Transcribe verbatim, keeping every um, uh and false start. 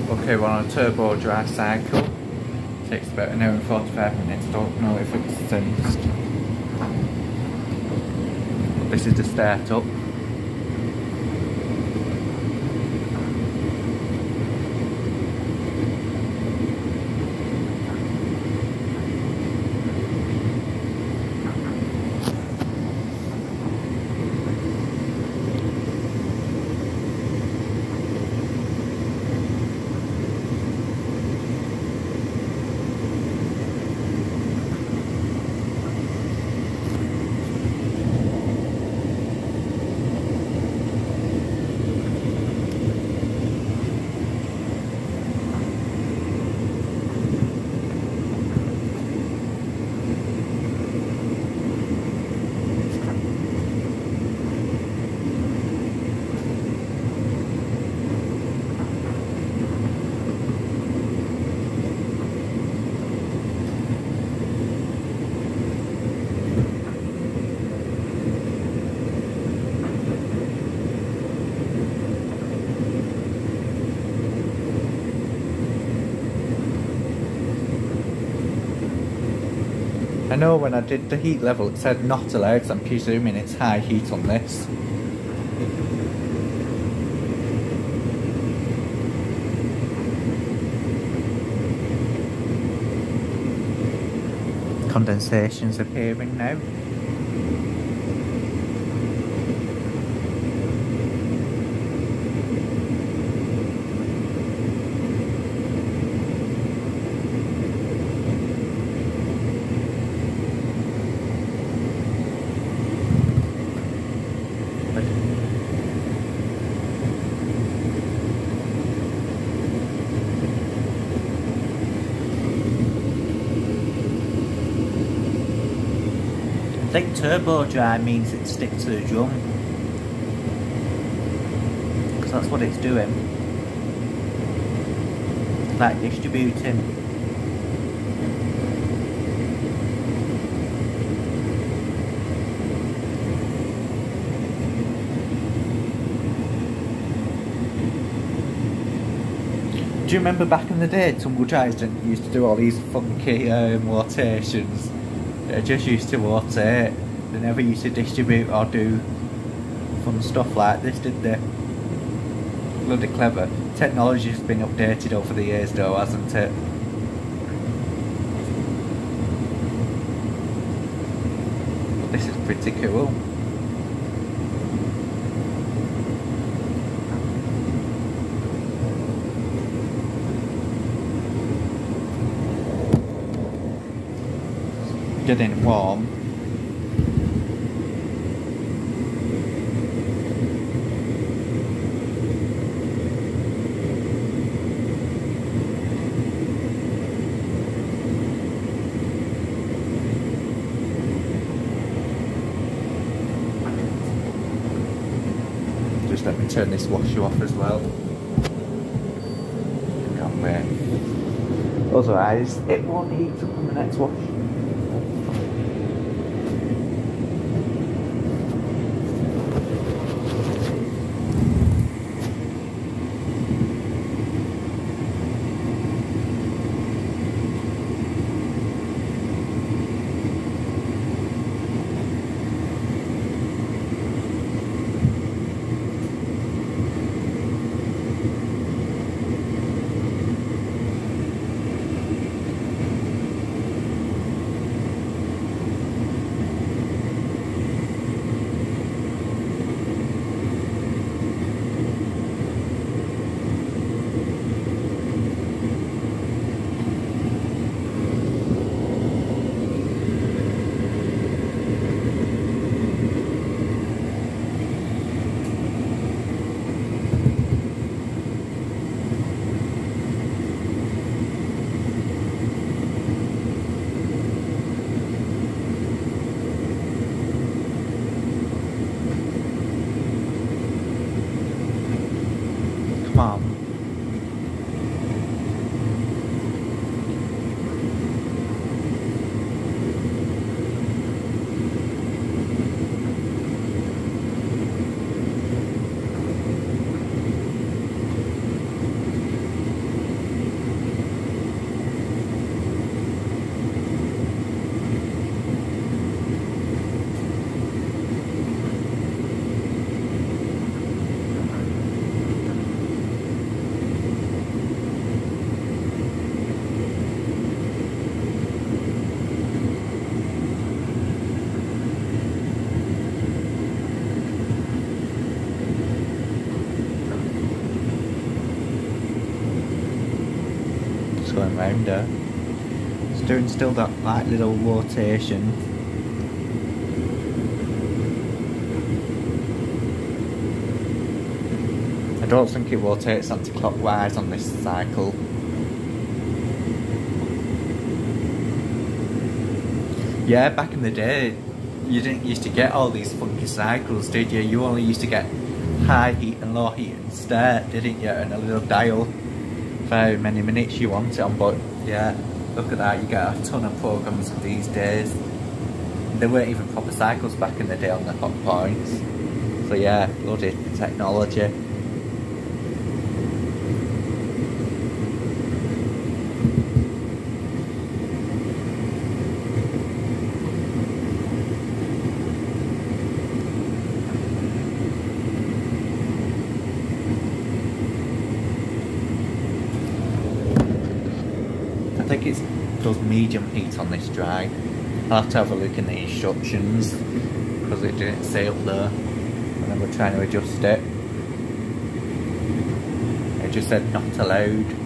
Okay, we're on a turbo dry cycle. Takes about an hour and forty-five minutes. I don't know if it's sensed. But this is the startup. I know when I did the heat level it said not allowed, so I'm presuming it's high heat on this. Condensation's appearing now. I think turbo dry means it sticks to the drum, because that's what it's doing, like distributing. Do you remember back in the day tumble dryers didn't used to do all these funky um, rotations? They just used to rotate. They never used to distribute or do fun stuff like this, did they? Bloody clever. Technology's been updated over the years though, hasn't it? But this is pretty cool. Getting warm. Just let me turn this washer off as well. Can't wait. Otherwise, it won't heat up on the next wash. Mom. going round her. It's doing still that like little rotation. I don't think it rotates anti-clockwise on this cycle. Yeah, back in the day, you didn't used to get all these funky cycles, did you? You only used to get high heat and low heat instead, didn't you? And a little dial for how many minutes you want it on. But yeah, look at that, you get a ton of programs these days. There weren't even proper cycles back in the day on the hot points. So yeah, bloody technology. I think it does medium heat on this dry. I'll have to have a look in the instructions because it didn't say up there when I was trying to adjust it. It just said not allowed.